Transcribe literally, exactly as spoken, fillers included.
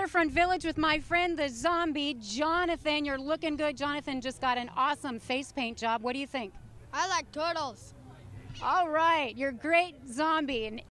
Riverfront Village with my friend, the zombie, Jonathan. You're looking good. Jonathan just got an awesome face paint job. What do you think? I like turtles. All right, you're great zombie. And